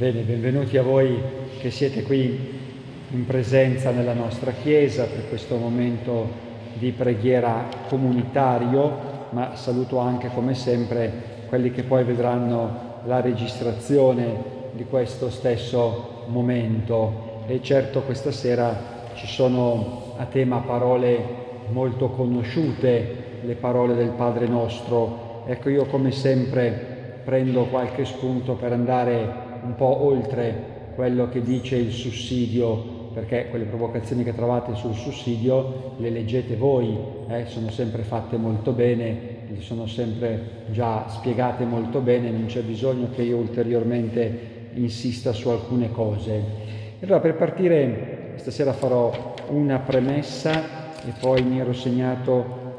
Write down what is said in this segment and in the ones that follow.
Bene, benvenuti a voi che siete qui in presenza nella nostra Chiesa per questo momento di preghiera comunitario, ma saluto anche come sempre quelli che poi vedranno la registrazione di questo stesso momento. E certo questa sera ci sono a tema parole molto conosciute, le parole del Padre nostro. Ecco, io come sempre prendo qualche spunto per andare un po' oltre quello che dice il sussidio, perché quelle provocazioni che trovate sul sussidio le leggete voi, sono sempre fatte molto bene, le sono sempre già spiegate molto bene, non c'è bisogno che io ulteriormente insista su alcune cose. E allora per partire stasera farò una premessa e poi mi ero segnato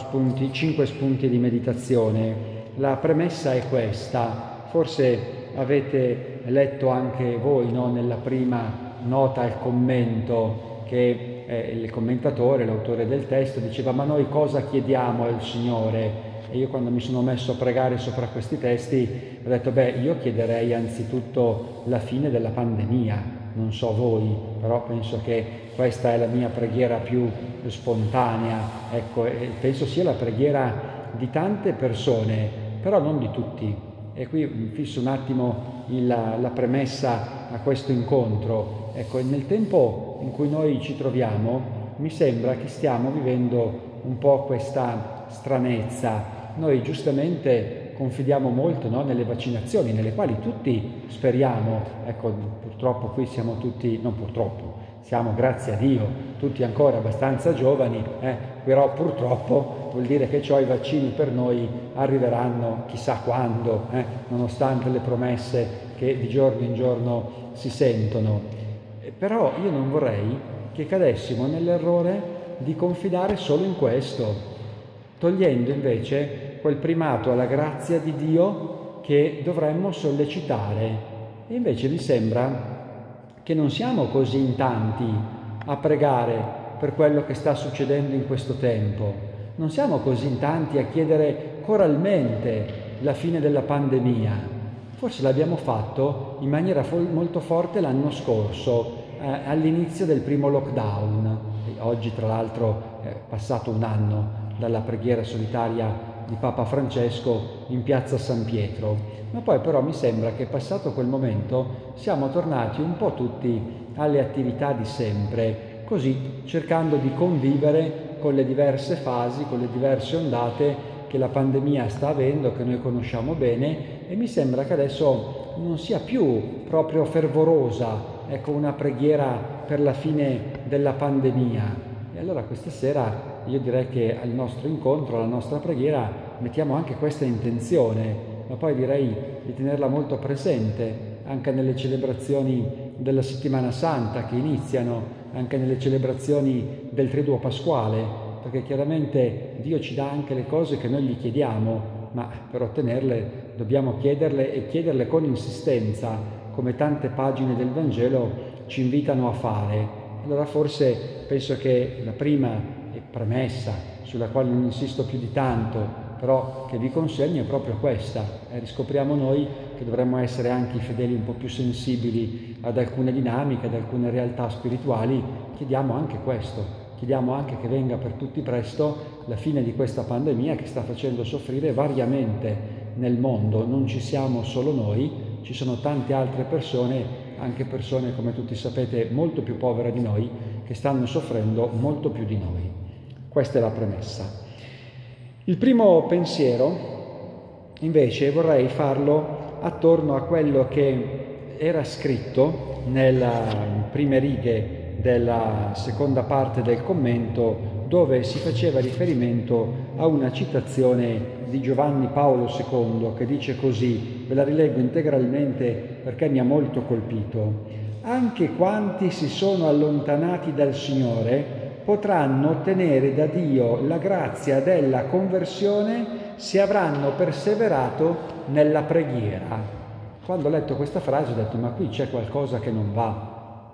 5 spunti di meditazione. La premessa è questa, forse avete letto anche voi, no? Nella prima nota al commento che il commentatore, l'autore del testo, diceva: ma noi cosa chiediamo al Signore? E io quando mi sono messo a pregare sopra questi testi ho detto: io chiederei anzitutto la fine della pandemia, non so voi, però penso che questa è la mia preghiera più spontanea, ecco, e penso sia la preghiera di tante persone, però non di tutti. E qui fisso un attimo la premessa a questo incontro. Ecco, nel tempo in cui noi ci troviamo, mi sembra che stiamo vivendo un po' questa stranezza. Noi giustamente confidiamo molto, no, nelle vaccinazioni, nelle quali tutti speriamo. Ecco, purtroppo qui siamo tutti, non purtroppo, siamo, grazie a Dio, tutti ancora abbastanza giovani, però purtroppo vuol dire che i vaccini per noi arriveranno chissà quando, nonostante le promesse che di giorno in giorno si sentono. Però io non vorrei che cadessimo nell'errore di confidare solo in questo, togliendo invece quel primato alla grazia di Dio che dovremmo sollecitare. E invece mi sembra che non siamo così in tanti a pregare per quello che sta succedendo in questo tempo. Non siamo così in tanti a chiedere coralmente la fine della pandemia. Forse l'abbiamo fatto in maniera molto forte l'anno scorso, all'inizio del primo lockdown. Oggi, tra l'altro, è passato un anno dalla preghiera solitaria di Papa Francesco in piazza San Pietro. Ma poi però mi sembra che passato quel momento siamo tornati un po' tutti alle attività di sempre, così cercando di convivere con le diverse fasi, con le diverse ondate che la pandemia sta avendo, che noi conosciamo bene, e mi sembra che adesso non sia più proprio fervorosa, ecco, una preghiera per la fine della pandemia. E allora questa sera io direi che al nostro incontro, alla nostra preghiera, mettiamo anche questa intenzione, ma poi direi di tenerla molto presente anche nelle celebrazioni della Settimana Santa che iniziano, anche nelle celebrazioni del Triduo Pasquale, perché chiaramente Dio ci dà anche le cose che noi gli chiediamo, ma per ottenerle dobbiamo chiederle e chiederle con insistenza, come tante pagine del Vangelo ci invitano a fare. Allora forse penso che la prima premessa, sulla quale non insisto più di tanto, però che vi consegno è proprio questa. Riscopriamo noi che dovremmo essere anche i fedeli un po' più sensibili ad alcune dinamiche, ad alcune realtà spirituali. Chiediamo anche questo, chiediamo anche che venga per tutti presto la fine di questa pandemia che sta facendo soffrire variamente nel mondo. Non ci siamo solo noi, ci sono tante altre persone, anche persone, come tutti sapete, molto più povere di noi, che stanno soffrendo molto più di noi. Questa è la premessa. Il primo pensiero, invece, vorrei farlo attorno a quello che era scritto nelle prime righe della seconda parte del commento, dove si faceva riferimento a una citazione di Giovanni Paolo II che dice così, ve la rileggo integralmente perché mi ha molto colpito: anche quanti si sono allontanati dal Signore potranno ottenere da Dio la grazia della conversione se avranno perseverato nella preghiera. Quando ho letto questa frase ho detto: ma qui c'è qualcosa che non va.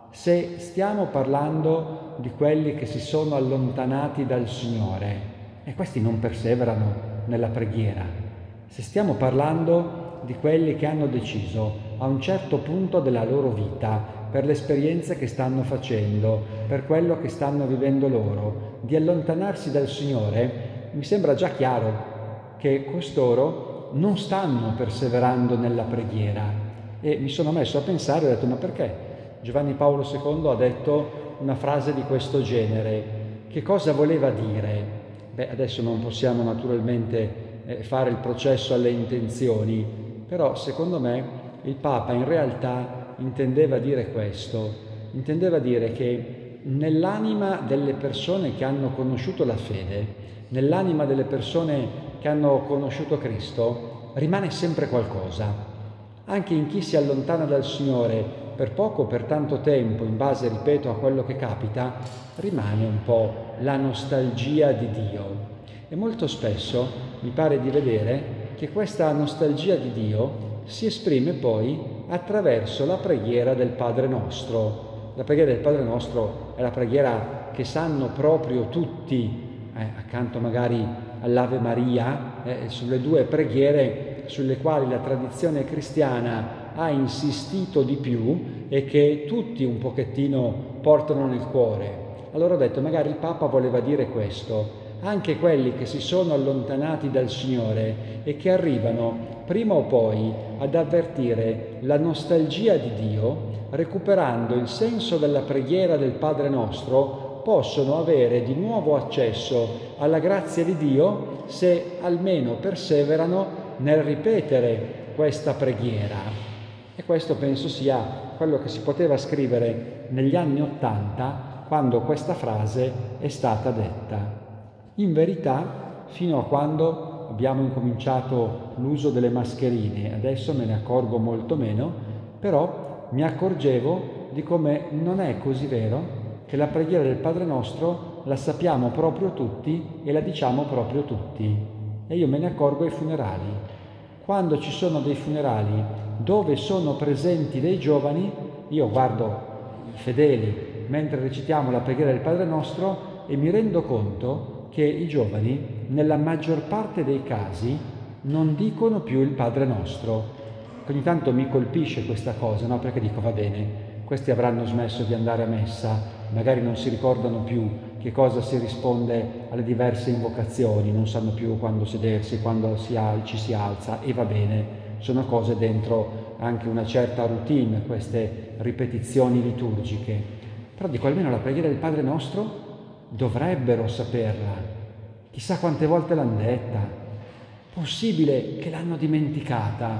Se stiamo parlando di quelli che si sono allontanati dal Signore, e questi non perseverano nella preghiera, se stiamo parlando di quelli che hanno deciso a un certo punto della loro vita, per le esperienze che stanno facendo, per quello che stanno vivendo loro, di allontanarsi dal Signore, mi sembra già chiaro che costoro non stanno perseverando nella preghiera. E mi sono messo a pensare e ho detto: ma perché Giovanni Paolo II ha detto una frase di questo genere? Che cosa voleva dire? Beh, adesso non possiamo naturalmente fare il processo alle intenzioni, però secondo me il Papa in realtà intendeva dire questo, intendeva dire che nell'anima delle persone che hanno conosciuto la fede, nell'anima delle persone che hanno conosciuto Cristo, rimane sempre qualcosa. Anche in chi si allontana dal Signore per poco o per tanto tempo, in base, ripeto, a quello che capita, rimane un po' la nostalgia di Dio. E molto spesso mi pare di vedere che questa nostalgia di Dio si esprime poi attraverso la preghiera del Padre Nostro. La preghiera del Padre Nostro è la preghiera che sanno proprio tutti, accanto magari all'Ave Maria, sulle due preghiere sulle quali la tradizione cristiana ha insistito di più e che tutti un pochettino portano nel cuore. Allora ho detto, magari il Papa voleva dire questo. Anche quelli che si sono allontanati dal Signore e che arrivano prima o poi ad avvertire la nostalgia di Dio, recuperando il senso della preghiera del Padre Nostro, possono avere di nuovo accesso alla grazia di Dio se almeno perseverano nel ripetere questa preghiera. E questo penso sia quello che si poteva scrivere negli anni '80 quando questa frase è stata detta. In verità, fino a quando abbiamo incominciato l'uso delle mascherine, adesso me ne accorgo molto meno, però mi accorgevo di come non è così vero che la preghiera del Padre Nostro la sappiamo proprio tutti e la diciamo proprio tutti. E io me ne accorgo ai funerali. Quando ci sono dei funerali dove sono presenti dei giovani, io guardo i fedeli mentre recitiamo la preghiera del Padre Nostro e mi rendo conto che i giovani, nella maggior parte dei casi, non dicono più il Padre Nostro. Ogni tanto mi colpisce questa cosa, no? Perché dico, va bene, questi avranno smesso di andare a messa, magari non si ricordano più che cosa si risponde alle diverse invocazioni, non sanno più quando sedersi, quando ci si alza, e va bene, sono cose dentro anche una certa routine, queste ripetizioni liturgiche. Però dico, almeno la preghiera del Padre Nostro dovrebbero saperla. Chissà quante volte l'hanno detta. Possibile che l'hanno dimenticata?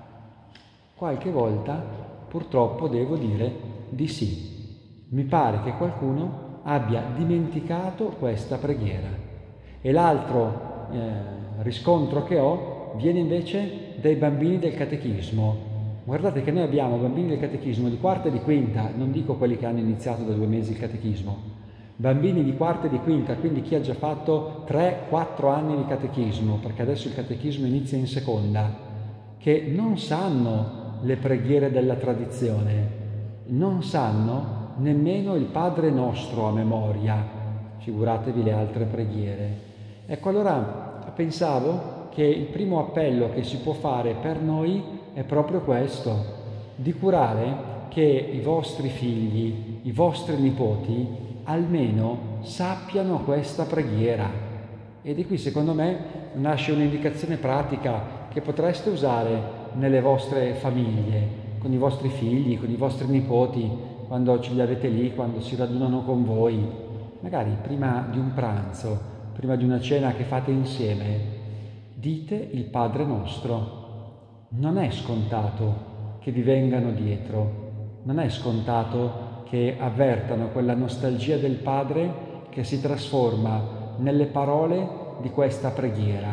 Qualche volta, purtroppo, devo dire di sì. Mi pare che qualcuno abbia dimenticato questa preghiera. E l'altro riscontro che ho viene invece dai bambini del catechismo. Guardate che noi abbiamo bambini del catechismo di quarta e di quinta, non dico quelli che hanno iniziato da 2 mesi il catechismo, bambini di quarta e di quinta, quindi chi ha già fatto 3-4 anni di catechismo, perché adesso il catechismo inizia in seconda, che non sanno le preghiere della tradizione, non sanno nemmeno il Padre Nostro a memoria, figuratevi le altre preghiere. Ecco, allora pensavo che il primo appello che si può fare per noi è proprio questo, di curare che i vostri figli, i vostri nipoti, almeno sappiano questa preghiera. E di qui, secondo me, nasce un'indicazione pratica che potreste usare nelle vostre famiglie, con i vostri figli, con i vostri nipoti, quando ce li avete lì, quando si radunano con voi, magari prima di un pranzo, prima di una cena che fate insieme, dite il Padre Nostro. Non è scontato che vi vengano dietro, non è scontato che avvertano quella nostalgia del Padre che si trasforma nelle parole di questa preghiera.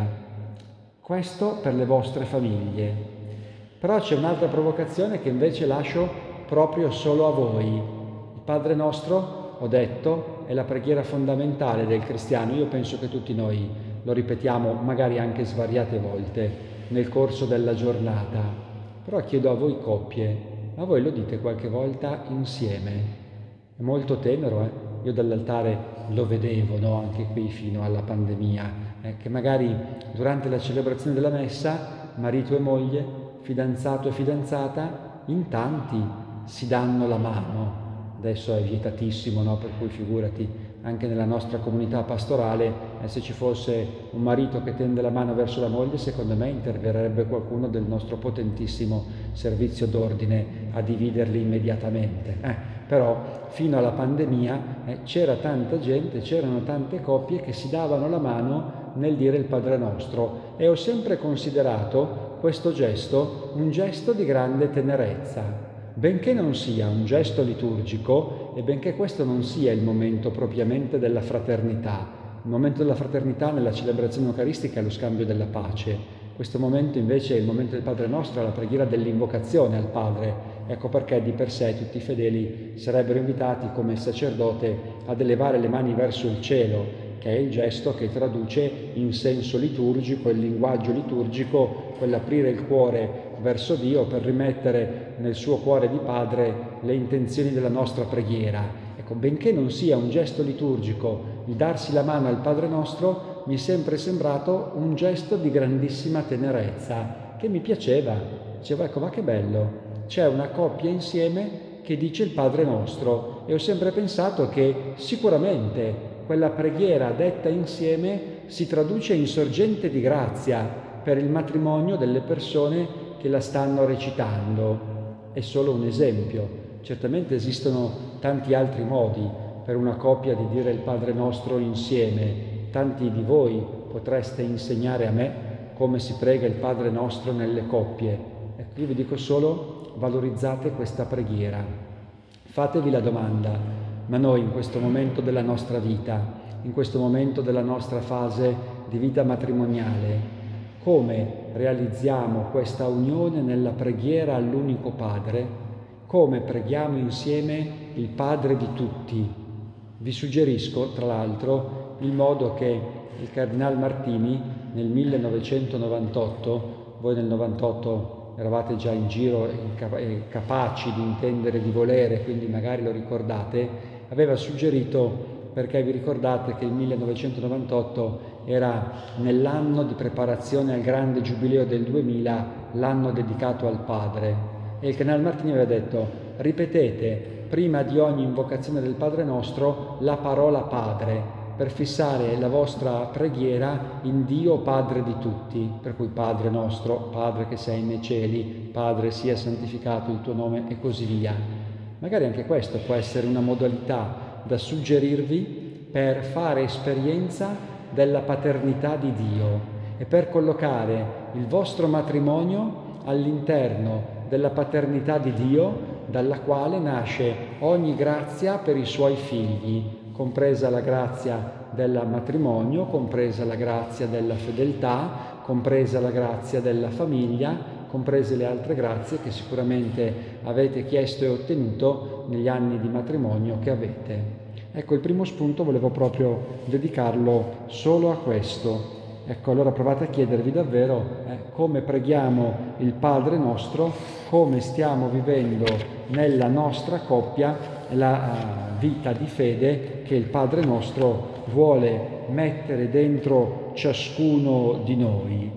Questo per le vostre famiglie. Però c'è un'altra provocazione che invece lascio proprio solo a voi. Il Padre Nostro, ho detto, è la preghiera fondamentale del cristiano. Io penso che tutti noi lo ripetiamo magari anche svariate volte nel corso della giornata. Però chiedo a voi coppie, ma voi lo dite qualche volta insieme? È molto tenero, Io dall'altare lo vedevo, no? Anche qui fino alla pandemia, che magari durante la celebrazione della messa marito e moglie fidanzato e fidanzata, in tanti si danno la mano. Adesso è vietatissimo, no? Per cui figurati, anche nella nostra comunità pastorale, se ci fosse un marito che tende la mano verso la moglie, secondo me interverrebbe qualcuno del nostro potentissimo servizio d'ordine a dividerli immediatamente. Però fino alla pandemia c'era tanta gente, c'erano tante coppie che si davano la mano nel dire il Padre Nostro, e ho sempre considerato questo gesto un gesto di grande tenerezza. Benché non sia un gesto liturgico e benché questo non sia il momento propriamente della fraternità, il momento della fraternità nella celebrazione eucaristica è lo scambio della pace. Questo momento invece è il momento del Padre Nostro, la preghiera dell'invocazione al Padre. Ecco perché di per sé tutti i fedeli sarebbero invitati come il sacerdote ad elevare le mani verso il cielo, che è il gesto che traduce in senso liturgico, il linguaggio liturgico, quell'aprire il cuore verso Dio per rimettere nel suo cuore di Padre le intenzioni della nostra preghiera. Ecco, benché non sia un gesto liturgico il darsi la mano al Padre Nostro, mi è sempre sembrato un gesto di grandissima tenerezza, che mi piaceva. Dicevo, ecco, ma che bello, c'è una coppia insieme che dice il Padre Nostro, e ho sempre pensato che sicuramente quella preghiera detta insieme si traduce in sorgente di grazia per il matrimonio delle persone che la stanno recitando. È solo un esempio. Certamente esistono tanti altri modi per una coppia di dire il Padre Nostro insieme. Tanti di voi potreste insegnare a me come si prega il Padre Nostro nelle coppie. Ecco, io vi dico solo, valorizzate questa preghiera. Fatevi la domanda: ma noi in questo momento della nostra vita, in questo momento della nostra fase di vita matrimoniale, come realizziamo questa unione nella preghiera all'unico Padre? Come preghiamo insieme il Padre di tutti? Vi suggerisco, tra l'altro, il modo che il Cardinal Martini nel 1998, voi nel 98 eravate già in giro e capaci di intendere, di volere, quindi magari lo ricordate, aveva suggerito, perché vi ricordate che il 1998 era nell'anno di preparazione al grande giubileo del 2000, l'anno dedicato al Padre. E il Cardinal Martini aveva detto: ripetete prima di ogni invocazione del Padre Nostro la parola Padre, per fissare la vostra preghiera in Dio Padre di tutti, per cui Padre nostro, Padre che sei nei cieli, Padre sia santificato il tuo nome, e così via. Magari anche questo può essere una modalità da suggerirvi per fare esperienza della paternità di Dio e per collocare il vostro matrimonio all'interno della paternità di Dio, dalla quale nasce ogni grazia per i suoi figli, compresa la grazia del matrimonio, compresa la grazia della fedeltà, compresa la grazia della famiglia, comprese le altre grazie che sicuramente avete chiesto e ottenuto negli anni di matrimonio che avete. Ecco, il primo spunto volevo proprio dedicarlo solo a questo. Ecco, allora provate a chiedervi davvero come preghiamo il Padre Nostro, come stiamo vivendo nella nostra coppia la vita di fede che il Padre Nostro vuole mettere dentro ciascuno di noi.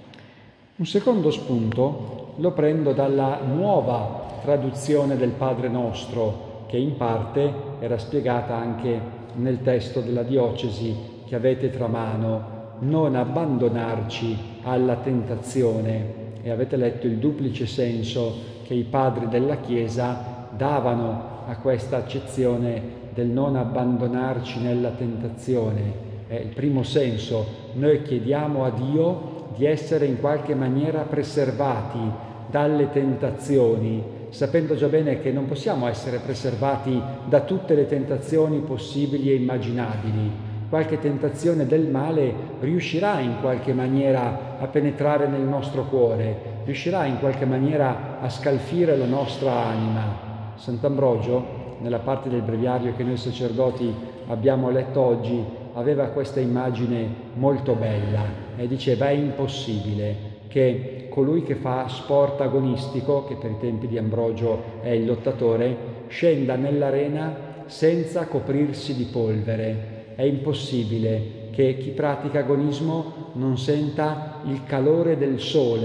Un secondo spunto lo prendo dalla nuova traduzione del Padre Nostro, che in parte era spiegata anche nel testo della diocesi che avete tra mano: non abbandonarci alla tentazione. E avete letto il duplice senso che i padri della Chiesa davano a questa accezione del non abbandonarci nella tentazione. Il primo senso: noi chiediamo a Dio di essere in qualche maniera preservati dalle tentazioni, sapendo già bene che non possiamo essere preservati da tutte le tentazioni possibili e immaginabili. Qualche tentazione del male riuscirà in qualche maniera a penetrare nel nostro cuore, riuscirà in qualche maniera a scalfire la nostra anima. Sant'Ambrogio, nella parte del breviario che noi sacerdoti abbiamo letto oggi, aveva questa immagine molto bella e diceva: è impossibile che colui che fa sport agonistico, che per i tempi di Ambrogio è il lottatore, scenda nell'arena senza coprirsi di polvere. È impossibile che chi pratica agonismo non senta il calore del sole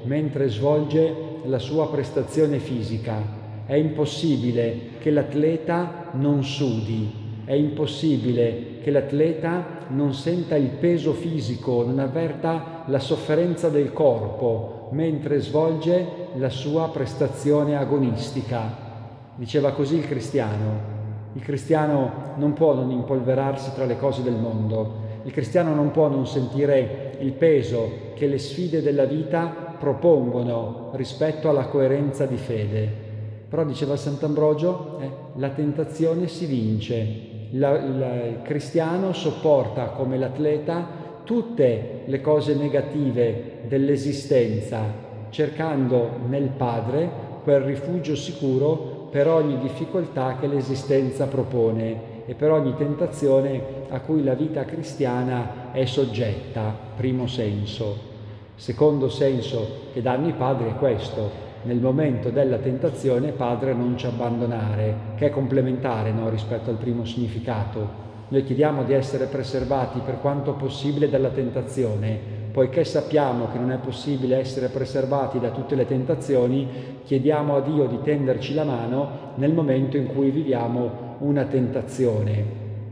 mentre svolge la sua prestazione fisica. È impossibile che l'atleta non sudi, è impossibile che l'atleta non senta il peso fisico, non avverta la sofferenza del corpo mentre svolge la sua prestazione agonistica. Diceva così il cristiano. Il cristiano non può non impolverarsi tra le cose del mondo. Il cristiano non può non sentire il peso che le sfide della vita propongono rispetto alla coerenza di fede. Però diceva Sant'Ambrogio, la tentazione si vince. Il cristiano sopporta come l'atleta tutte le cose negative dell'esistenza, cercando nel Padre quel rifugio sicuro per ogni difficoltà che l'esistenza propone e per ogni tentazione a cui la vita cristiana è soggetta, primo senso. Secondo senso che danno i padri è questo: nel momento della tentazione, Padre, non ci abbandonare, che è complementare, no, rispetto al primo significato. Noi chiediamo di essere preservati per quanto possibile dalla tentazione, poiché sappiamo che non è possibile essere preservati da tutte le tentazioni, chiediamo a Dio di tenderci la mano nel momento in cui viviamo una tentazione.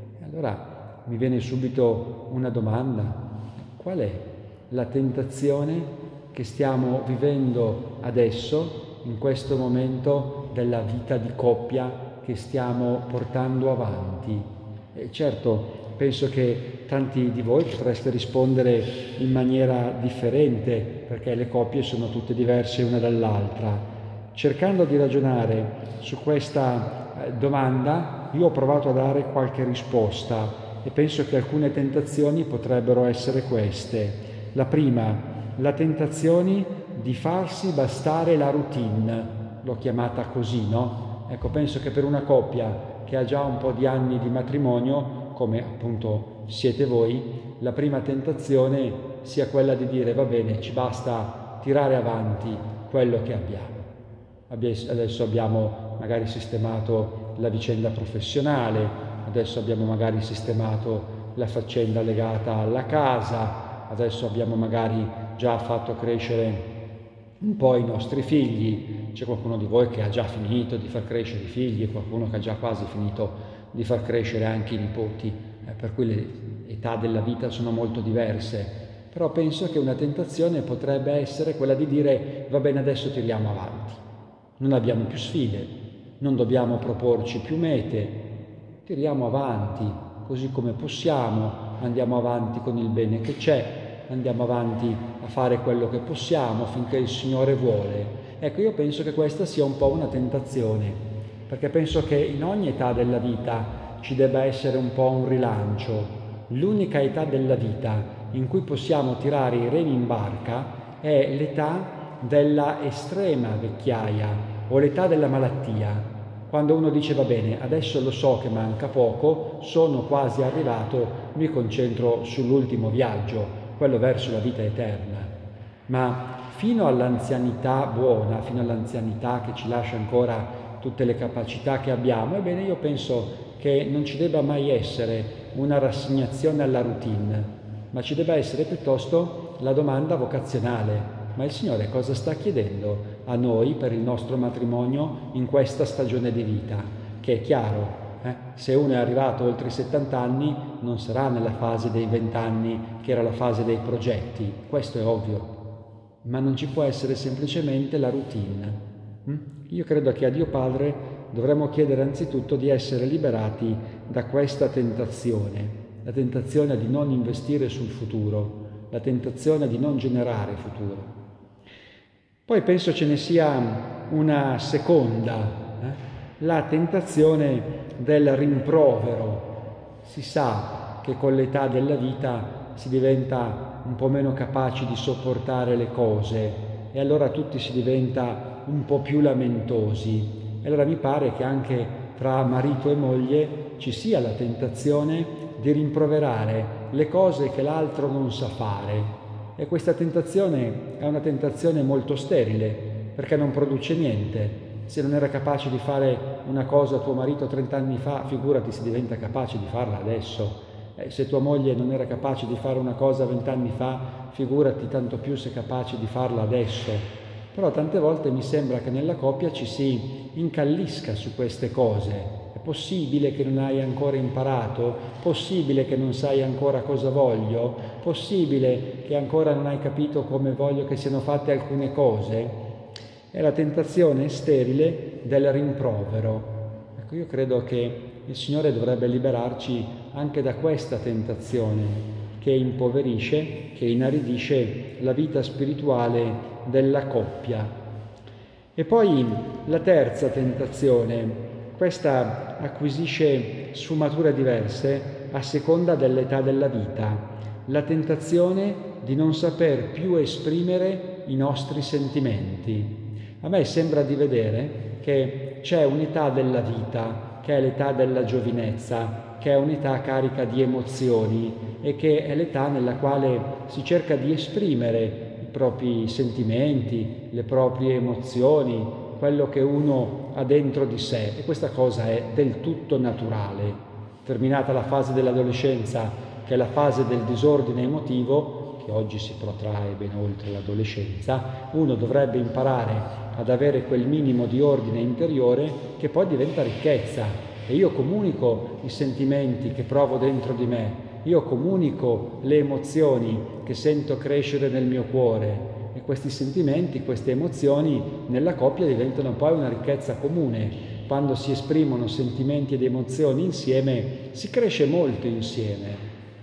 Allora mi viene subito una domanda: qual è la tentazione che stiamo vivendo adesso, in questo momento della vita di coppia che stiamo portando avanti? E certo, penso che tanti di voi potreste rispondere in maniera differente, perché le coppie sono tutte diverse una dall'altra. Cercando di ragionare su questa domanda, io ho provato a dare qualche risposta e penso che alcune tentazioni potrebbero essere queste. La prima, la tentazione di farsi bastare la routine, l'ho chiamata così, no? Ecco, penso che per una coppia che ha già un po' di anni di matrimonio, come appunto siete voi, la prima tentazione sia quella di dire: va bene, ci basta tirare avanti quello che abbiamo. Adesso abbiamo magari sistemato la vicenda professionale, adesso abbiamo magari sistemato la faccenda legata alla casa, adesso abbiamo magari già fatto crescere un po' i nostri figli. C'è qualcuno di voi che ha già finito di far crescere i figli, qualcuno che ha già quasi finito di far crescere anche i nipoti, per cui le età della vita sono molto diverse. Però penso che una tentazione potrebbe essere quella di dire: va bene, adesso tiriamo avanti, non abbiamo più sfide, non dobbiamo proporci più mete, tiriamo avanti così come possiamo, andiamo avanti con il bene che c'è, andiamo avanti a fare quello che possiamo finché il Signore vuole. Ecco, io penso che questa sia un po' una tentazione, perché penso che in ogni età della vita ci debba essere un po' un rilancio. L'unica età della vita in cui possiamo tirare i remi in barca è l'età della estrema vecchiaia o l'età della malattia, quando uno dice: va bene, adesso lo so che manca poco, sono quasi arrivato, mi concentro sull'ultimo viaggio, quello verso la vita eterna. Ma fino all'anzianità buona, fino all'anzianità che ci lascia ancora tutte le capacità che abbiamo, ebbene io penso che non ci debba mai essere una rassegnazione alla routine, ma ci debba essere piuttosto la domanda vocazionale: ma il Signore cosa sta chiedendo a noi per il nostro matrimonio in questa stagione di vita? Che è chiaro, se uno è arrivato oltre i 70 anni non sarà nella fase dei 20 anni che era la fase dei progetti, questo è ovvio, ma non ci può essere semplicemente la routine. Io credo che a Dio Padre dovremmo chiedere anzitutto di essere liberati da questa tentazione, la tentazione di non investire sul futuro, la tentazione di non generare futuro. Poi penso ce ne sia una seconda, la tentazione del rimprovero. Si sa che con l'età della vita si diventa un po' meno capaci di sopportare le cose e allora tutti si diventa un po' più lamentosi. E allora mi pare che anche tra marito e moglie ci sia la tentazione di rimproverare le cose che l'altro non sa fare. E questa tentazione è una tentazione molto sterile, perché non produce niente. Se non era capace di fare una cosa tuo marito 30 anni fa, figurati se diventa capace di farla adesso. Se tua moglie non era capace di fare una cosa 20 anni fa, figurati tanto più se è capace di farla adesso. Però tante volte mi sembra che nella coppia ci si incallisca su queste cose. È possibile che non hai ancora imparato? Possibile che non sai ancora cosa voglio? Possibile che ancora non hai capito come voglio che siano fatte alcune cose? È la tentazione sterile del rimprovero. Ecco, io credo che il Signore dovrebbe liberarci anche da questa tentazione che impoverisce, che inaridisce la vita spirituale della coppia. E poi la terza tentazione, questa acquisisce sfumature diverse a seconda dell'età della vita, la tentazione di non saper più esprimere i nostri sentimenti. A me sembra di vedere che c'è un'età della vita, che è l'età della giovinezza, che è un'età carica di emozioni e che è l'età nella quale si cerca di esprimere i propri sentimenti, le proprie emozioni, quello che uno ha dentro di sé, e questa cosa è del tutto naturale. Terminata la fase dell'adolescenza, che è la fase del disordine emotivo, che oggi si protrae ben oltre l'adolescenza, uno dovrebbe imparare ad avere quel minimo di ordine interiore che poi diventa ricchezza. E io comunico i sentimenti che provo dentro di me, io comunico le emozioni che sento crescere nel mio cuore, e questi sentimenti, queste emozioni nella coppia diventano poi una ricchezza comune. Quando si esprimono sentimenti ed emozioni insieme, si cresce molto insieme.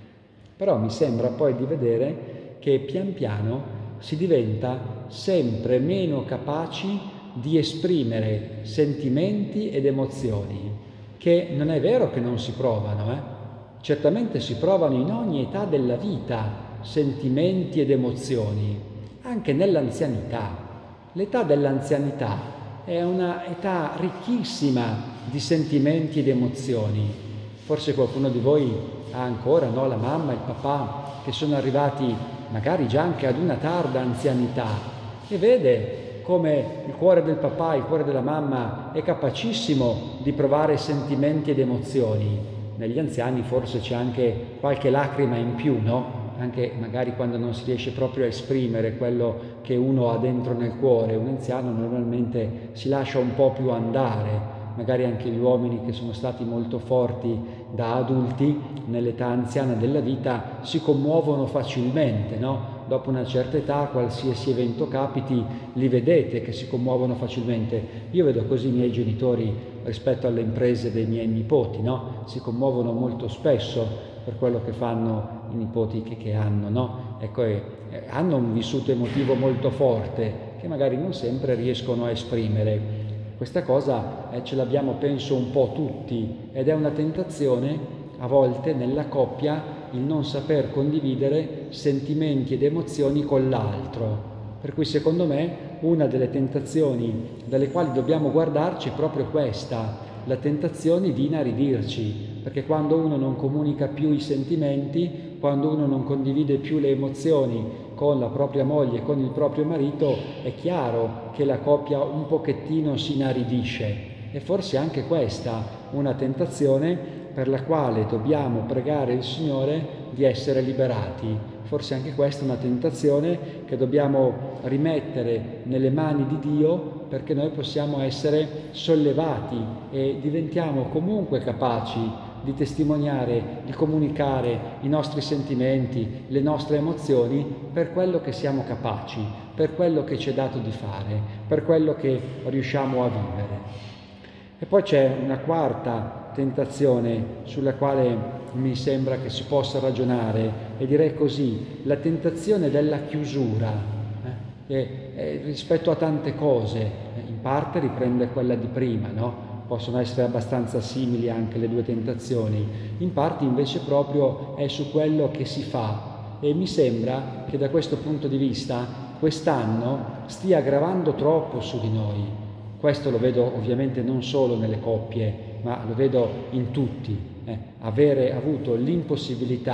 Però mi sembra poi di vedere che pian piano si diventa sempre meno capaci di esprimere sentimenti ed emozioni, che non è vero che non si provano, certamente si provano in ogni età della vita sentimenti ed emozioni, anche nell'anzianità. L'età dell'anzianità è una età ricchissima di sentimenti ed emozioni. Forse qualcuno di voi ha ancora, no, la mamma e il papà che sono arrivati magari già anche ad una tarda anzianità e vede come il cuore del papà, il cuore della mamma è capacissimo di provare sentimenti ed emozioni. Negli anziani forse c'è anche qualche lacrima in più, no? Anche magari quando non si riesce proprio a esprimere quello che uno ha dentro nel cuore. Un anziano normalmente si lascia un po' più andare. Magari anche gli uomini che sono stati molto forti da adulti nell'età anziana della vita si commuovono facilmente, no? Dopo una certa età, qualsiasi evento capiti, li vedete che si commuovono facilmente. Io vedo così i miei genitori rispetto alle imprese dei miei nipoti, no? Si commuovono molto spesso per quello che fanno i nipoti che hanno, no? Ecco, hanno un vissuto emotivo molto forte che magari non sempre riescono a esprimere. Questa cosa ce l'abbiamo, penso, un po' tutti, ed è una tentazione a volte nella coppia il non saper condividere sentimenti ed emozioni con l'altro. Per cui secondo me una delle tentazioni dalle quali dobbiamo guardarci è proprio questa, la tentazione di inaridirci, perché quando uno non comunica più i sentimenti, quando uno non condivide più le emozioni con la propria moglie, con il proprio marito, è chiaro che la coppia un pochettino si inaridisce. E forse anche questa una tentazione per la quale dobbiamo pregare il Signore di essere liberati. Forse anche questa è una tentazione che dobbiamo rimettere nelle mani di Dio, perché noi possiamo essere sollevati e diventiamo comunque capaci di testimoniare, di comunicare i nostri sentimenti, le nostre emozioni per quello che siamo capaci, per quello che ci è dato di fare, per quello che riusciamo a vivere. E poi c'è una quarta tentazione sulla quale mi sembra che si possa ragionare, e direi così, la tentazione della chiusura, rispetto a tante cose, in parte riprende quella di prima, no? Possono essere abbastanza simili anche le due tentazioni, in parte invece proprio è su quello che si fa, e mi sembra che da questo punto di vista quest'anno stia gravando troppo su di noi. Questo lo vedo ovviamente non solo nelle coppie, ma lo vedo in tutti. Avere avuto l'impossibilità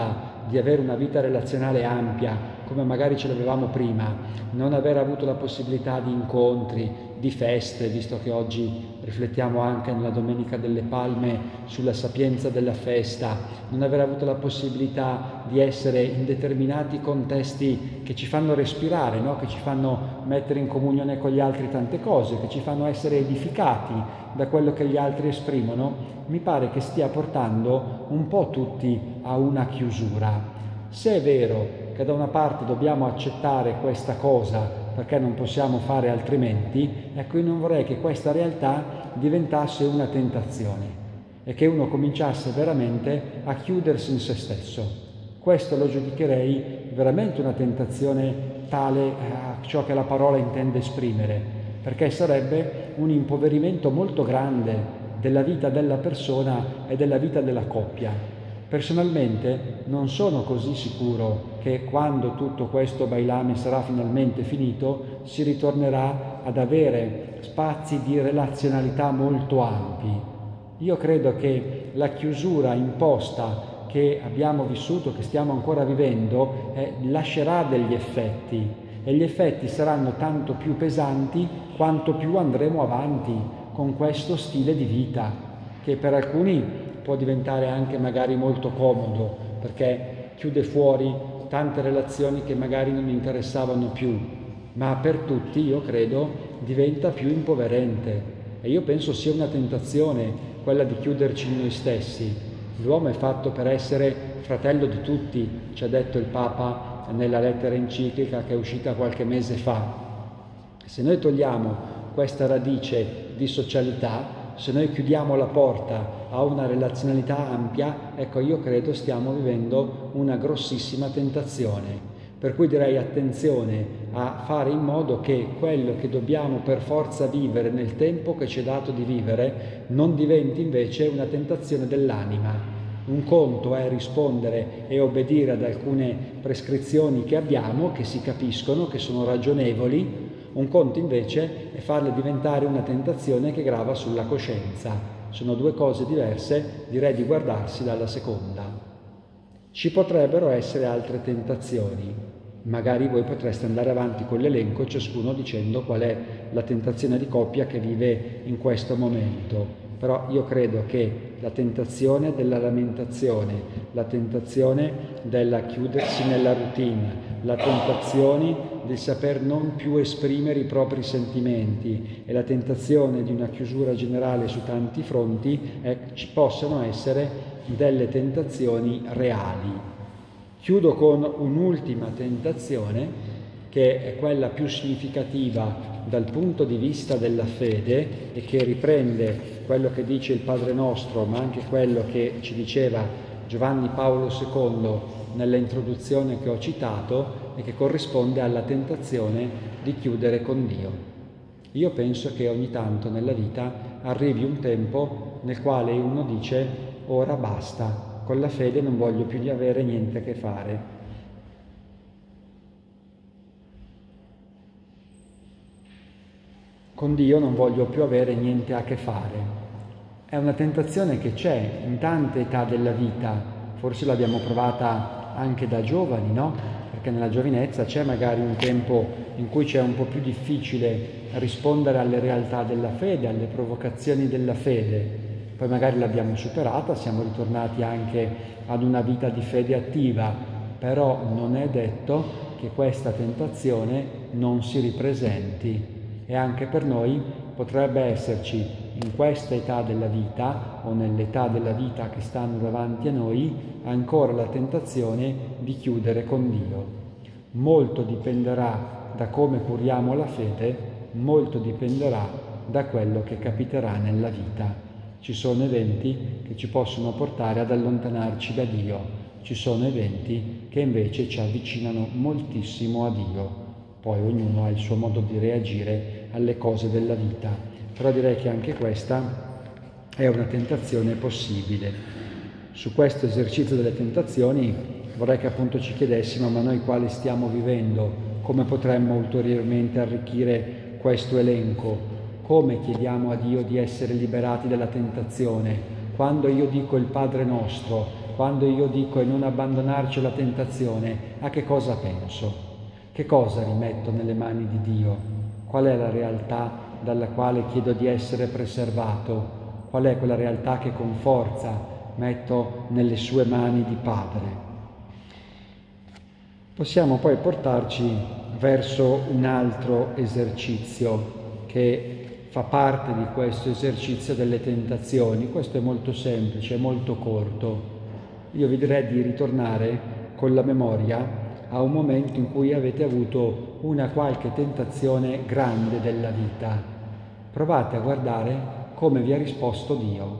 di avere una vita relazionale ampia, come magari ce l'avevamo prima, non aver avuto la possibilità di incontri, di feste, visto che oggi riflettiamo anche nella Domenica delle Palme sulla sapienza della festa, non aver avuto la possibilità di essere in determinati contesti che ci fanno respirare, no? Che ci fanno mettere in comunione con gli altri tante cose, che ci fanno essere edificati da quello che gli altri esprimono, mi pare che stia portando un po' tutti a una chiusura. Se è vero che da una parte dobbiamo accettare questa cosa perché non possiamo fare altrimenti, ecco, io non vorrei che questa realtà diventasse una tentazione e che uno cominciasse veramente a chiudersi in se stesso. Questo lo giudicherei veramente una tentazione tale a ciò che la parola intende esprimere, perché sarebbe un impoverimento molto grande della vita della persona e della vita della coppia. Personalmente non sono così sicuro che quando tutto questo bailame sarà finalmente finito si ritornerà ad avere spazi di relazionalità molto ampi. Io credo che la chiusura imposta che abbiamo vissuto, che stiamo ancora vivendo, lascerà degli effetti e gli effetti saranno tanto più pesanti quanto più andremo avanti con questo stile di vita, che per alcuni può diventare anche magari molto comodo, perché chiude fuori tante relazioni che magari non interessavano più, ma per tutti, io credo, diventa più impoverente. E io penso sia una tentazione quella di chiuderci in noi stessi. L'uomo è fatto per essere fratello di tutti, ci ha detto il Papa nella lettera enciclica che è uscita qualche mese fa. Se noi togliamo questa radice di socialità, se noi chiudiamo la porta a una relazionalità ampia, ecco, io credo stiamo vivendo una grossissima tentazione. Per cui direi attenzione a fare in modo che quello che dobbiamo per forza vivere nel tempo che ci è dato di vivere non diventi invece una tentazione dell'anima. Un conto è rispondere e obbedire ad alcune prescrizioni che abbiamo, che si capiscono, che sono ragionevoli. Un conto invece è farle diventare una tentazione che grava sulla coscienza. Sono due cose diverse, direi di guardarsi dalla seconda. Ci potrebbero essere altre tentazioni. Magari voi potreste andare avanti con l'elenco, ciascuno dicendo qual è la tentazione di coppia che vive in questo momento. Però io credo che la tentazione della lamentazione, la tentazione della chiudersi nella routine, la tentazione del saper non più esprimere i propri sentimenti e la tentazione di una chiusura generale su tanti fronti ci possono essere delle tentazioni reali. Chiudo con un'ultima tentazione che è quella più significativa dal punto di vista della fede e che riprende quello che dice il Padre Nostro, ma anche quello che ci diceva Giovanni Paolo II nella introduzione che ho citato e che corrisponde alla tentazione di chiudere con Dio. Io penso che ogni tanto nella vita arrivi un tempo nel quale uno dice ora basta, con la fede non voglio più avere niente a che fare. Con Dio non voglio più avere niente a che fare. È una tentazione che c'è in tante età della vita, forse l'abbiamo provata anche da giovani, no? Perché nella giovinezza c'è magari un tempo in cui c'è un po' più difficile rispondere alle realtà della fede, alle provocazioni della fede. Poi magari l'abbiamo superata, siamo ritornati anche ad una vita di fede attiva, però non è detto che questa tentazione non si ripresenti. E anche per noi potrebbe esserci in questa età della vita o nell'età della vita che stanno davanti a noi ancora la tentazione di chiudere con Dio. Molto dipenderà da come curiamo la fede, molto dipenderà da quello che capiterà nella vita. Ci sono eventi che ci possono portare ad allontanarci da Dio, ci sono eventi che invece ci avvicinano moltissimo a Dio. Poi ognuno ha il suo modo di reagire alle cose della vita, però direi che anche questa è una tentazione possibile. Su questo esercizio delle tentazioni vorrei che appunto ci chiedessimo, ma noi quali stiamo vivendo? Come potremmo ulteriormente arricchire questo elenco? Come chiediamo a Dio di essere liberati dalla tentazione? Quando io dico il Padre Nostro quando io dico e non abbandonarci alla tentazione, a che cosa penso? Che cosa rimetto nelle mani di Dio? Qual è la realtà dalla quale chiedo di essere preservato? Qual è quella realtà che con forza metto nelle sue mani di Padre? Possiamo poi portarci verso un altro esercizio che fa parte di questo esercizio delle tentazioni. Questo è molto semplice, è molto corto. Io vi direi di ritornare con la memoria a un momento in cui avete avuto una qualche tentazione grande della vita. Provate a guardare come vi ha risposto Dio.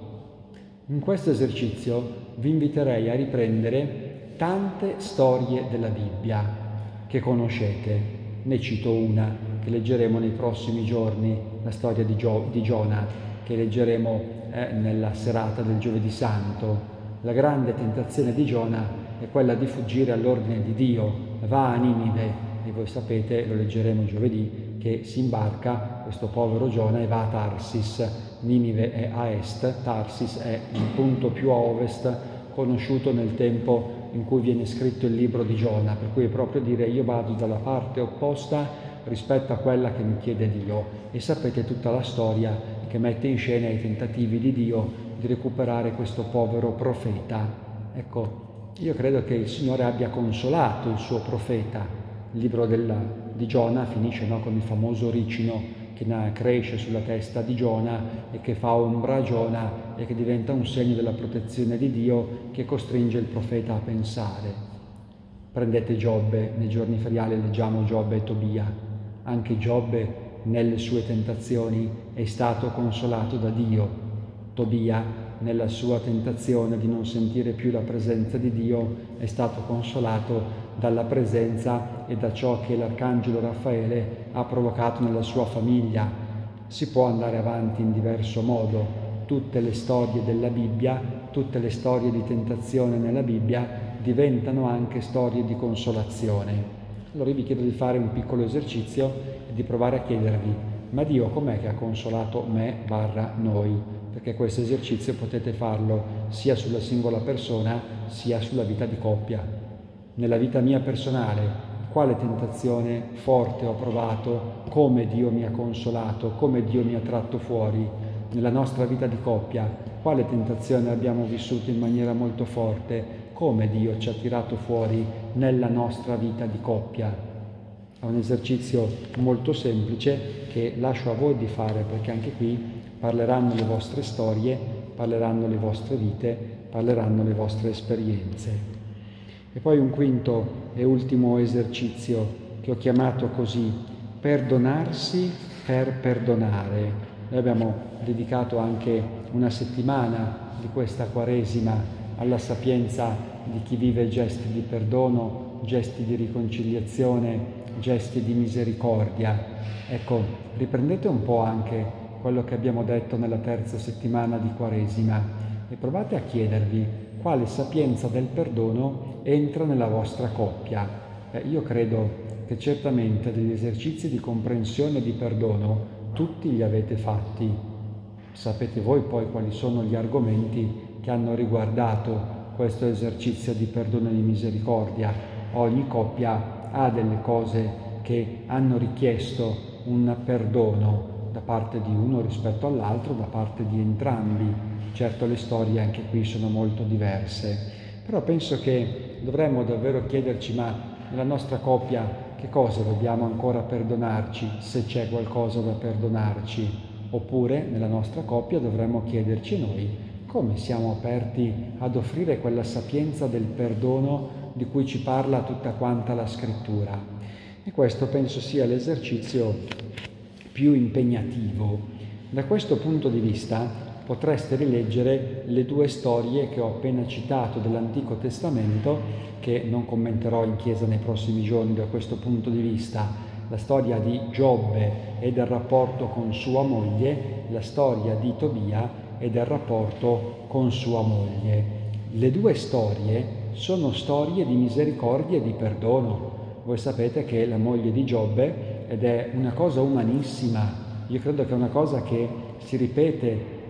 In questo esercizio vi inviterei a riprendere tante storie della Bibbia che conoscete. Ne cito una che leggeremo nei prossimi giorni, la storia di Giona, che leggeremo nella serata del Giovedì Santo. La grande tentazione di Giona è quella di fuggire all'ordine di Dio. Va a Ninive, e voi sapete, lo leggeremo giovedì, che si imbarca questo povero Giona e va a Tarsis. Ninive è a est, Tarsis è il punto più a ovest conosciuto nel tempo in cui viene scritto il libro di Giona, per cui è proprio dire io vado dalla parte opposta rispetto a quella che mi chiede Dio, e sapete tutta la storia che mette in scena i tentativi di Dio di recuperare questo povero profeta. Ecco, io credo che il Signore abbia consolato il suo profeta. Il libro di Giona finisce con il famoso ricino che cresce sulla testa di Giona e che fa ombra a Giona e che diventa un segno della protezione di Dio che costringe il profeta a pensare. Prendete Giobbe, nei giorni feriali leggiamo Giobbe e Tobia. Anche Giobbe nelle sue tentazioni è stato consolato da Dio. Tobia nella sua tentazione di non sentire più la presenza di Dio è stato consolato dalla presenza e da ciò che l'Arcangelo Raffaele ha provocato nella sua famiglia. Si può andare avanti in diverso modo. Tutte le storie della Bibbia, tutte le storie di tentazione nella Bibbia diventano anche storie di consolazione. Allora io vi chiedo di fare un piccolo esercizio e di provare a chiedervi: ma Dio com'è che ha consolato me/noi? Perché questo esercizio potete farlo sia sulla singola persona sia sulla vita di coppia. Nella vita mia personale, quale tentazione forte ho provato, come Dio mi ha consolato, come Dio mi ha tratto fuori. Nella nostra vita di coppia, quale tentazione abbiamo vissuto in maniera molto forte, come Dio ci ha tirato fuori nella nostra vita di coppia. È un esercizio molto semplice che lascio a voi di fare, perché anche qui parleranno le vostre storie, parleranno le vostre vite, parleranno le vostre esperienze. E poi un quinto e ultimo esercizio che ho chiamato così: perdonarsi per perdonare. Noi abbiamo dedicato anche una settimana di questa Quaresima alla sapienza di chi vive gesti di perdono, gesti di riconciliazione, gesti di misericordia. Ecco, riprendete un po' anche quello che abbiamo detto nella terza settimana di Quaresima e provate a chiedervi quale sapienza del perdono entra nella vostra coppia. Io credo che certamente degli esercizi di comprensione e di perdono tutti li avete fatti. Sapete voi poi quali sono gli argomenti che hanno riguardato questo esercizio di perdono e di misericordia. Ogni coppia ha delle cose che hanno richiesto un perdono da parte di uno rispetto all'altro, da parte di entrambi. Certo, le storie anche qui sono molto diverse, però penso che dovremmo davvero chiederci: ma nella nostra coppia che cosa dobbiamo ancora perdonarci, se c'è qualcosa da perdonarci? Oppure nella nostra coppia dovremmo chiederci noi come siamo aperti ad offrire quella sapienza del perdono di cui ci parla tutta quanta la Scrittura. E questo penso sia l'esercizio più impegnativo. Da questo punto di vista potreste rileggere le due storie che ho appena citato dell'Antico Testamento, che non commenterò in chiesa nei prossimi giorni da questo punto di vista: la storia di Giobbe e del rapporto con sua moglie, la storia di Tobia e del rapporto con sua moglie. Le due storie sono storie di misericordia e di perdono. Voi sapete che la moglie di Giobbe, ed è una cosa umanissima, io credo che è una cosa che si ripete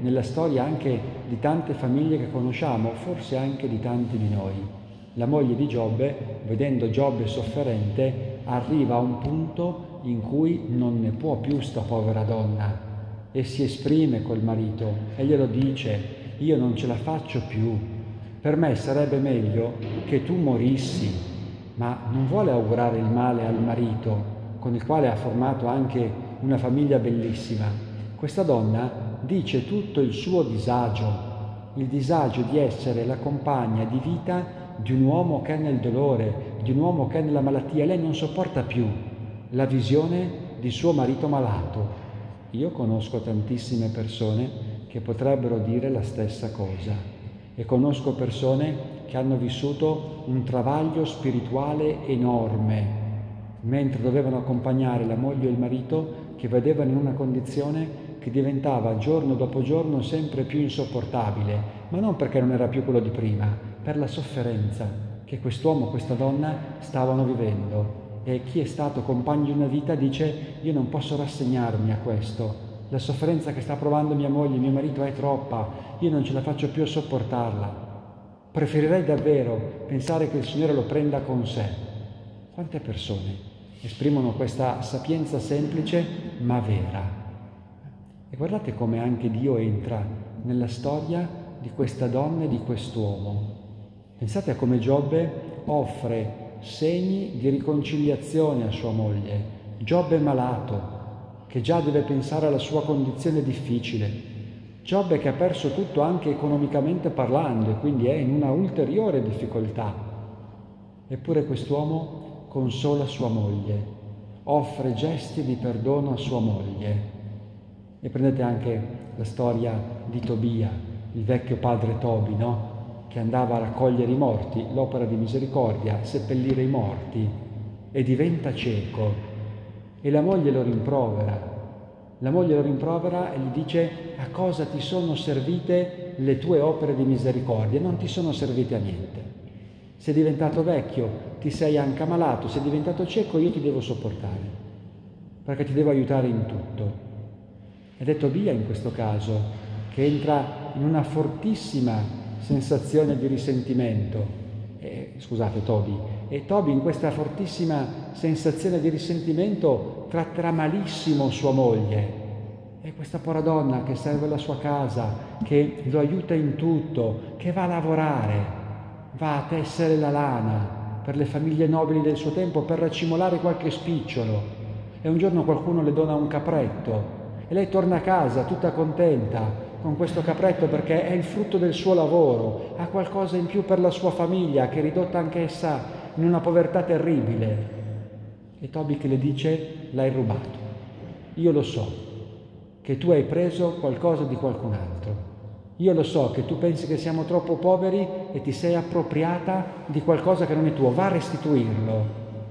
nella storia anche di tante famiglie che conosciamo, forse anche di tanti di noi. La moglie di Giobbe, vedendo Giobbe sofferente, arriva a un punto in cui non ne può più sta povera donna e si esprime col marito e glielo dice: io non ce la faccio più, per me sarebbe meglio che tu morissi. Ma non vuole augurare il male al marito, con il quale ha formato anche una famiglia bellissima. Questa donna dice tutto il suo disagio, il disagio di essere la compagna di vita di un uomo che è nel dolore, di un uomo che è nella malattia. Lei non sopporta più la visione di suo marito malato. Io conosco tantissime persone che potrebbero dire la stessa cosa e conosco persone che hanno vissuto un travaglio spirituale enorme, mentre dovevano accompagnare la moglie e il marito che vedevano in una condizione che diventava giorno dopo giorno sempre più insopportabile, ma non perché non era più quello di prima, per la sofferenza che quest'uomo e questa donna stavano vivendo. E chi è stato compagno di una vita dice: io non posso rassegnarmi a questo, la sofferenza che sta provando mia moglie, mio marito è troppa, io non ce la faccio più a sopportarla. Preferirei davvero pensare che il Signore lo prenda con sé. Quante persone esprimono questa sapienza semplice ma vera? E guardate come anche Dio entra nella storia di questa donna e di quest'uomo. Pensate a come Giobbe offre segni di riconciliazione a sua moglie. Giobbe è malato, che già deve pensare alla sua condizione difficile. Giobbe che ha perso tutto anche economicamente parlando e quindi è in una ulteriore difficoltà. Eppure quest'uomo consola sua moglie, offre gesti di perdono a sua moglie. E prendete anche la storia di Tobia, il vecchio padre Tobi, no? Che andava a raccogliere i morti, l'opera di misericordia, seppellire i morti, e diventa cieco. E la moglie lo rimprovera. La moglie lo rimprovera e gli dice: a cosa ti sono servite le tue opere di misericordia? Non ti sono servite a niente. Sei diventato vecchio, ti sei anche ammalato, sei diventato cieco, io ti devo sopportare, perché ti devo aiutare in tutto. Ed è Tobia in questo caso che entra in una fortissima sensazione di risentimento. Tobi. E Tobi in questa fortissima sensazione di risentimento tratterà malissimo sua moglie. E questa povera donna che serve la sua casa, che lo aiuta in tutto, che va a lavorare, va a tessere la lana per le famiglie nobili del suo tempo, per racimolare qualche spicciolo. E un giorno qualcuno le dona un capretto e lei torna a casa tutta contenta con questo capretto perché è il frutto del suo lavoro, ha qualcosa in più per la sua famiglia che è ridotta anch'essa in una povertà terribile. E Tobi che le dice: l'hai rubato, io lo so che tu hai preso qualcosa di qualcun altro, io lo so che tu pensi che siamo troppo poveri e ti sei appropriata di qualcosa che non è tuo, va a restituirlo.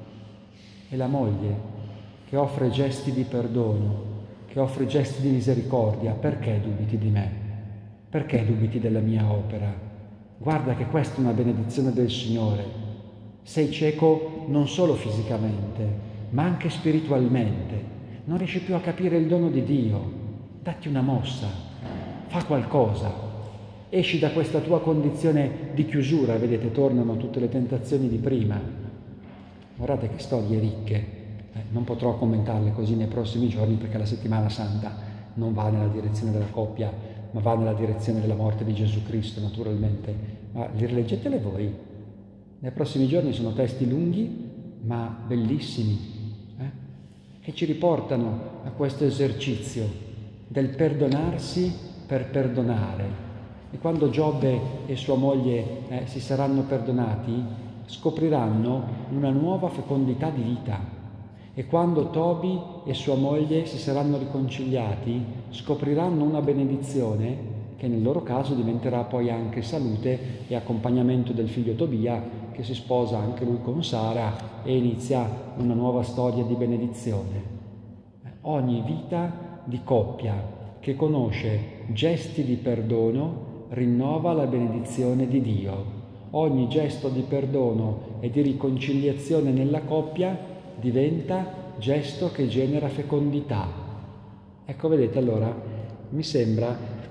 E la moglie che offre gesti di perdono, che offre gesti di misericordia: perché dubiti di me? Perché dubiti della mia opera? Guarda che questa è una benedizione del Signore. Sei cieco non solo fisicamente, ma anche spiritualmente. Non riesci più a capire il dono di Dio. Datti una mossa, fa qualcosa. Esci da questa tua condizione di chiusura, vedete, tornano tutte le tentazioni di prima. Guardate che storie ricche. Non potrò commentarle così nei prossimi giorni perché la settimana santa non va nella direzione della coppia, ma va nella direzione della morte di Gesù Cristo, naturalmente. Ma li rileggetele voi. Nei prossimi giorni sono testi lunghi, ma bellissimi, che ci riportano a questo esercizio del perdonarsi per perdonare. E quando Giobbe e sua moglie si saranno perdonati, scopriranno una nuova fecondità di vita. E quando Tobi e sua moglie si saranno riconciliati, scopriranno una benedizione che nel loro caso diventerà poi anche salute e accompagnamento del figlio Tobia, che si sposa anche lui con Sara e inizia una nuova storia di benedizione. Ogni vita di coppia che conosce gesti di perdono rinnova la benedizione di Dio. Ogni gesto di perdono e di riconciliazione nella coppia diventa gesto che genera fecondità. Ecco, vedete, allora mi sembra che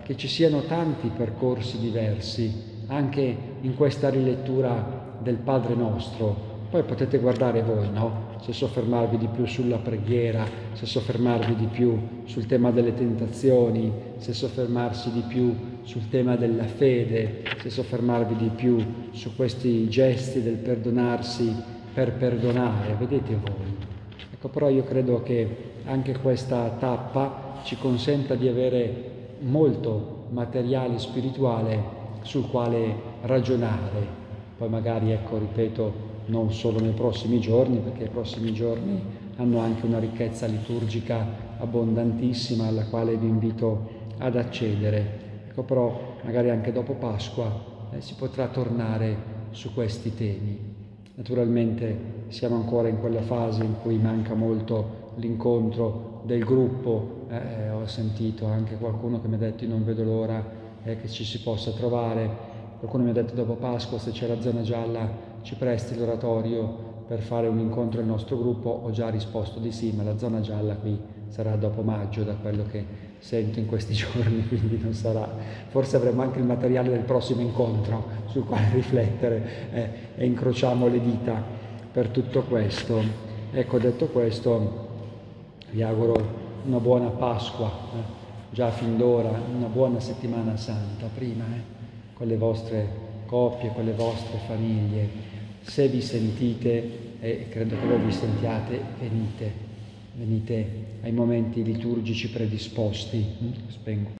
che ci siano tanti percorsi diversi, anche in questa rilettura del Padre Nostro. Poi potete guardare voi, no? Se soffermarvi di più sulla preghiera, se soffermarvi di più sul tema delle tentazioni, se soffermarsi di più sul tema della fede, se soffermarvi di più su questi gesti del perdonarsi per perdonare, vedete voi. Ecco, però io credo che anche questa tappa ci consenta di avere molto materiale spirituale sul quale ragionare. Poi magari, ecco, ripeto, non solo nei prossimi giorni, perché i prossimi giorni hanno anche una ricchezza liturgica abbondantissima alla quale vi invito ad accedere. Ecco, però magari anche dopo Pasqua si potrà tornare su questi temi. Naturalmente siamo ancora in quella fase in cui manca molto l'incontro del gruppo. Ho sentito anche qualcuno che mi ha detto: io non vedo l'ora che ci si possa trovare. Qualcuno mi ha detto: dopo Pasqua, se c'è la zona gialla, ci presti l'oratorio per fare un incontro del nostro gruppo? Ho già risposto di sì, ma la zona gialla qui sarà dopo maggio, da quello che sento in questi giorni, quindi non sarà. Forse avremo anche il materiale del prossimo incontro sul quale riflettere e incrociamo le dita per tutto questo. Ecco, detto questo, vi auguro una buona Pasqua, già fin d'ora, una buona settimana santa prima, con le vostre coppie, con le vostre famiglie. Se vi sentite, e credo che voi vi sentiate, venite ai momenti liturgici predisposti. Spengo.